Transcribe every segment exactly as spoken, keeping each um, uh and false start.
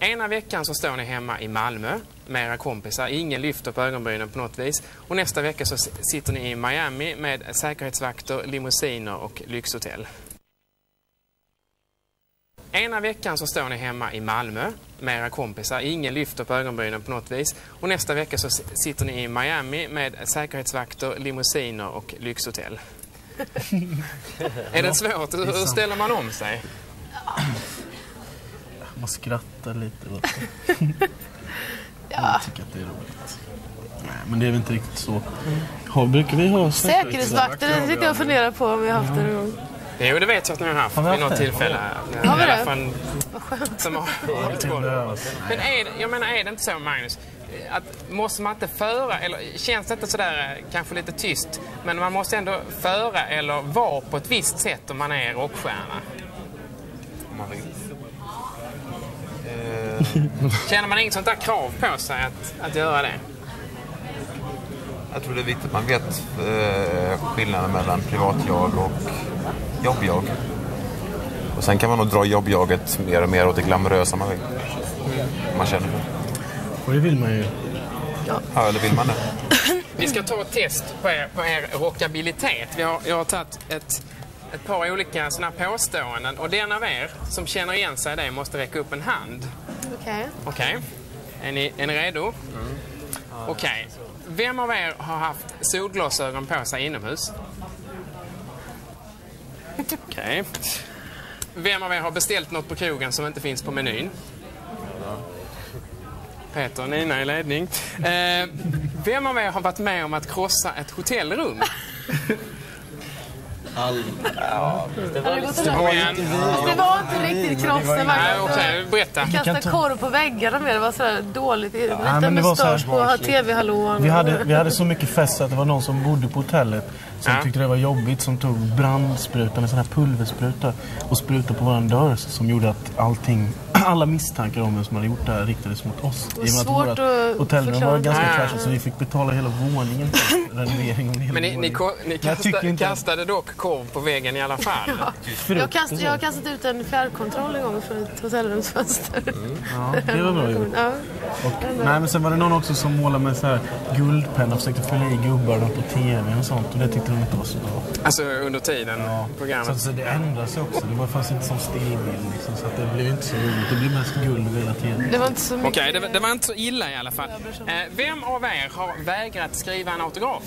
Ena veckan så står ni hemma i Malmö med era kompisar. Ingen lyfter på ögonbrynen på något vis. Och nästa vecka så sitter ni i Miami med säkerhetsvakter, limousiner och lyxhotell. Ena veckan så står ni hemma i Malmö med era kompisar. Ingen lyfter på ögonbrynen på något vis. Och nästa vecka så sitter ni i Miami med säkerhetsvakter, limousiner och lyxhotell. Är det svårt? Hur ställer man om sig? Man skrattar lite åt det. Ja. Jag tycker att det är roligt. Nej, men det är väl inte riktigt så. Har, brukar vi ha säkerhetsvakter? Det sitter jag och funderar på om vi har haft det någon gång. Jo, det vet jag att ni har haft vid något tillfälle. Har vi det? Vad skönt. Som har hållit koll. Men är det, jag menar, är det inte så, Magnus? Att måste man inte föra, eller känns det inte sådär kanske lite tyst, men man måste ändå föra eller vara på ett visst sätt om man är rockstjärna? Om man vill. Känner man inget sånt där krav på sig att, att göra det? Jag tror det är viktigt att man vet eh, skillnaden mellan privatjag och jobbjag. Och sen kan man nog dra jobbjaget mer och mer åt det glamorösa man vill. Mm. Man känner det. Och det vill man ju. Ja, ja eller vill man det? Vi ska ta ett test på er, på er rockabilitet. Vi har, jag har tagit ett, ett par olika såna här påståenden. Och den av er som känner igen sig det måste räcka upp en hand. okej. Okay. Okej. Okay. Är, ni, är ni redo? Mm. Okej. Okay. Vem av er har haft solglasögon på sig inomhus? Okej. Okay. Vem av er har beställt något på krogen som inte finns på menyn? Peter och Nina i ledning. Eh, vem av er har varit med om att krossa ett hotellrum? All... Ja, det var lite... Det var inte, det var inte riktigt krossa. Nej, okej, berätta. Vi kastade korv på väggarna med. Det var så här dåligt. Ja, men det var så här, på tv-hallån. Vi hade, vi hade så mycket fest att det var någon som bodde på hotellet som ja. tyckte det var jobbigt, som tog brandsprutan, en sån här pulverspruta och sprutade på våran dörr, som gjorde att allting, alla misstankar om vem som hade gjort det här riktades mot oss. Det var svårt att hotellrum var ganska trashigt, så vi fick betala hela våningen för renovering om hela. Men ni, ni, ni kastade, kastade dock korv på väggen i alla fall. Ja. Jag, kast, jag har kastat ut en fjärrkontroll en gång från ett hotellrumsfönster. Mm. Ja, det var bra gjort. Ja. Och, nej, men sen var det någon också som målade med så här guldpenna och försökte fylla i gubbar på tv och sånt, och det tyckte de inte var så bra. Alltså under tiden, ja. programmet. Så, så det ändras också. Det var fast inte som stillbild liksom, så att det blev inte så roligt. Det blev mest guld hela tiden. Det var inte så mycket. Okej, okay, det, det var inte så illa i alla fall. Eh, vem av er har vägrat skriva en autograf?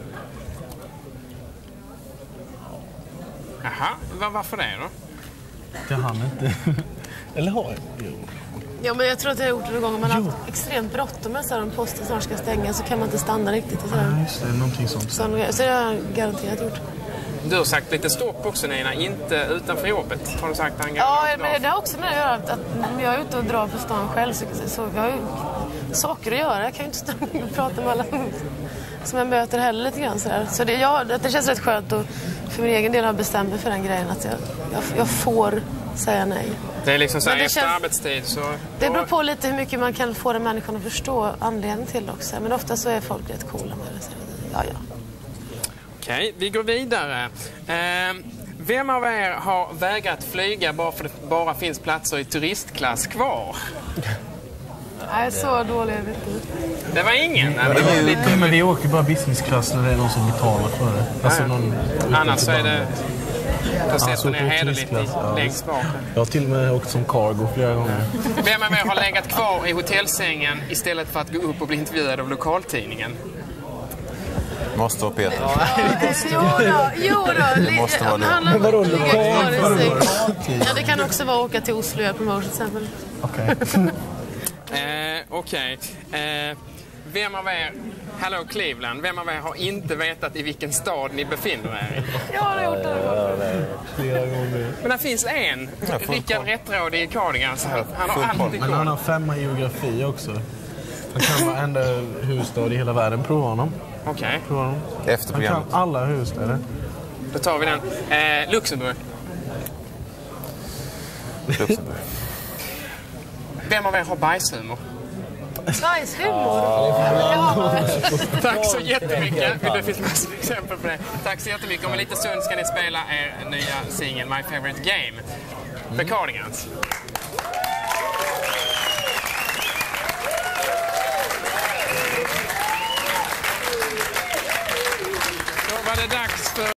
Jaha, var, varför det då? Det hann inte. Eller har jag? Jo. Ja, men jag tror att jag har gjort det någon gång. Om man har haft extremt bråttom med så här, om posten snart ska stänga, så kan man inte stanna riktigt. Och så ja, just det, någonting sånt. Så, så det har jag garanterat gjort. Du har sagt lite stopp också, Nina, inte utanför jobbet. Har du sagt han ja, men det har också med att göra att, att när jag är ute och drar på stan själv så, så jag har ju saker att göra. Jag kan ju inte stå och prata med alla som jag möter heller lite grann så där. Så det, jag, det känns rätt skönt att för min egen del har bestämt mig för den grejen att jag, jag, jag får säga nej. Det är liksom så här, efter känns, arbetstid så... Det beror på lite hur mycket man kan få den människan att förstå anledningen till det också. Men ofta så är folk rätt coola med det. Så ja, ja. Okej, vi går vidare. Eh, vem av er har vägrat flyga bara för det bara finns platser i turistklass kvar? Nej, så dålig är det inte. Det var ingen? Ja, det var lite, men vi åker bara businessklass när det är någon som betalar för det. Alltså någon annars så är det... Då sätter ni hederligt ja. längst bak. Jag har till och med åkt som cargo flera gånger. Vem av er har legat kvar i hotellsängen istället för att gå upp och bli intervjuad av lokaltidningen? Måste vara Peter. Ja, jo då, jo då. Det måste vara det. Men vadå, lokaltidning? Ja, det kan också vara att åka till Oslo och promotion till exempel. Okej. eh, Okej. Okay. Eh, vem av er... Hello Cleveland. Vem av er har inte vetat i vilken stad ni befinner er i? Jag har gjort det. Flera gånger. Men det finns en. Rickard Rättrådig i Cardigans. Han har alltid Men han har femma geografi också. Han kan varenda huvudstad i hela världen. Prova honom. Okej. Okay. Efter programmet. Han kan alla huvudstäder. Då tar vi den. Eh, Luxemburg. Luxemburg. Vem av er har bajshumor? Bajshumor? Ja. Tack så jättemycket. Det finns massor av exempel på det. Tack så jättemycket. Om en liten stund ska ni spela er nya singel My Favorite Game. För Cardigans. det dags för